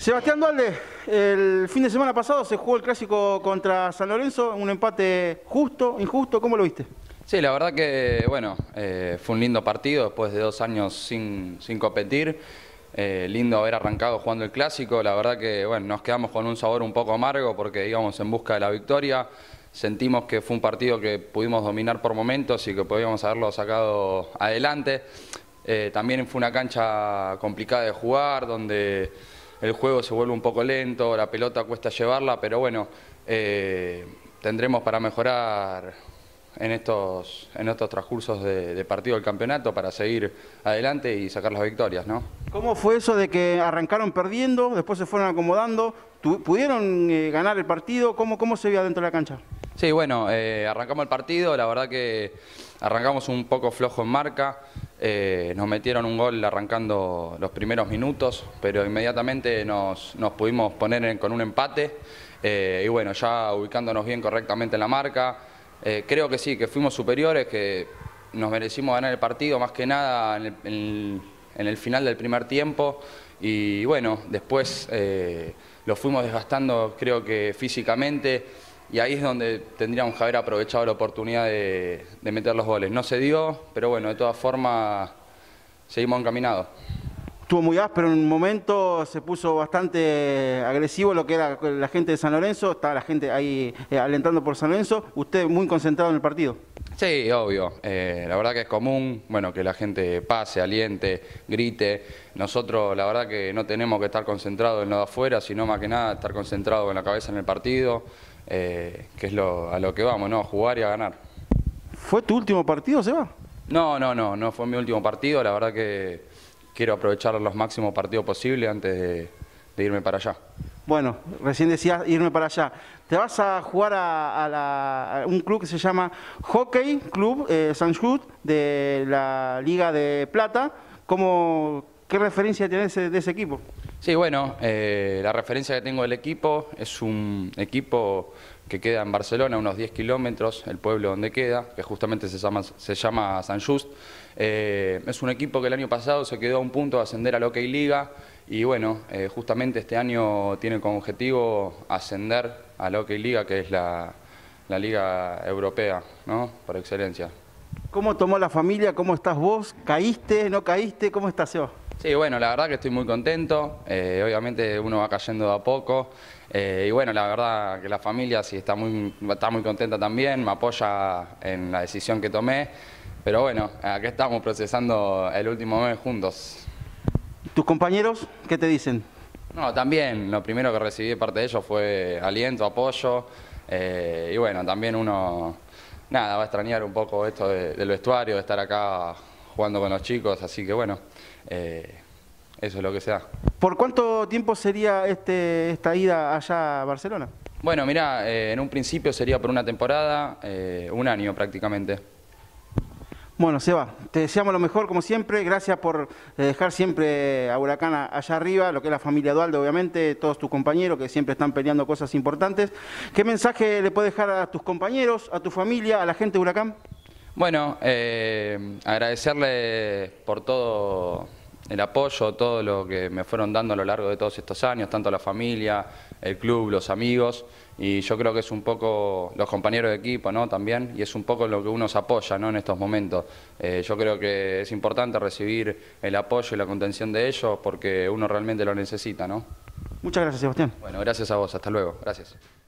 Sebastián Dualde, el fin de semana pasado se jugó el clásico contra San Lorenzo, un empate justo, injusto, ¿cómo lo viste? Sí, la verdad que, bueno, fue un lindo partido después de 2 años sin competir. Lindo haber arrancado jugando el clásico. La verdad que, bueno, nos quedamos con un sabor un poco amargo porque íbamos en busca de la victoria. Sentimos que fue un partido que pudimos dominar por momentos y que podíamos haberlo sacado adelante. También fue una cancha complicada de jugar, donde el juego se vuelve un poco lento, la pelota cuesta llevarla, pero bueno, tendremos para mejorar en estos transcursos de partido del campeonato para seguir adelante y sacar las victorias, ¿no? ¿Cómo fue eso de que arrancaron perdiendo, después se fueron acomodando, pudieron ganar el partido? ¿Cómo se veía dentro de la cancha? Sí, bueno, arrancamos el partido, la verdad que arrancamos un poco flojo en marca, nos metieron un gol arrancando los primeros minutos, pero inmediatamente nos pudimos poner con un empate y bueno, ya ubicándonos bien correctamente en la marca, creo que sí, que fuimos superiores, que nos merecimos ganar el partido más que nada en el final del primer tiempo y bueno, después lo fuimos desgastando creo que físicamente. Y ahí es donde tendríamos que haber aprovechado la oportunidad de meter los goles. No se dio, pero bueno, de todas formas seguimos encaminados. Estuvo muy áspero en un momento, se puso bastante agresivo lo que era la gente de San Lorenzo, estaba la gente ahí alentando por San Lorenzo, usted muy concentrado en el partido. Sí, obvio. La verdad que es común, bueno, que la gente pase, aliente, grite. Nosotros la verdad que no tenemos que estar concentrados en lo de afuera, sino más que nada estar concentrados con la cabeza en el partido. Que es a lo que vamos, ¿no? A jugar y a ganar. ¿Fue tu último partido, Seba? No fue mi último partido, la verdad que quiero aprovechar los máximos partidos posibles antes de irme para allá. Bueno, recién decías irme para allá. Te vas a jugar a un club que se llama Hockey Club Sant Just de la Liga de Plata. ¿Qué referencia tienes de ese equipo? Sí, bueno, la referencia que tengo del equipo es un equipo que queda en Barcelona, a unos 10 kilómetros, el pueblo donde queda, que justamente se llama Sant Just. Es un equipo que el año pasado se quedó a un punto de ascender a la Hockey Liga y bueno, justamente este año tiene como objetivo ascender a la Hockey Liga, que es la liga europea, ¿no? Por excelencia. ¿Cómo tomó la familia? ¿Cómo estás vos? ¿Caíste? ¿No caíste? ¿Cómo estás, Seba? Sí, bueno, la verdad que estoy muy contento, obviamente uno va cayendo de a poco y bueno, la verdad que la familia sí está muy contenta también, me apoya en la decisión que tomé, pero bueno, aquí estamos procesando el último mes juntos. ¿Tus compañeros qué te dicen? No, también lo primero que recibí de parte de ellos fue aliento, apoyo y bueno, también uno nada, va a extrañar un poco esto del vestuario, de estar acá jugando con los chicos, así que bueno, eso es lo que se da. ¿Por cuánto tiempo sería esta ida allá a Barcelona? Bueno, mirá, en un principio sería por una temporada, un año prácticamente. Bueno, Seba, te deseamos lo mejor como siempre, gracias por dejar siempre a Huracán allá arriba, lo que es la familia Dualde obviamente, todos tus compañeros que siempre están peleando cosas importantes. ¿Qué mensaje le puedes dejar a tus compañeros, a tu familia, a la gente de Huracán? Bueno, agradecerle por todo el apoyo, todo lo que me fueron dando a lo largo de todos estos años, tanto la familia, el club, los amigos, y yo creo que es un poco los compañeros de equipo, ¿no? También, y es un poco lo que uno se apoya, ¿no? En estos momentos. Yo creo que es importante recibir el apoyo y la contención de ellos porque uno realmente lo necesita, ¿no? Muchas gracias, Sebastián. Bueno, gracias a vos, hasta luego, gracias.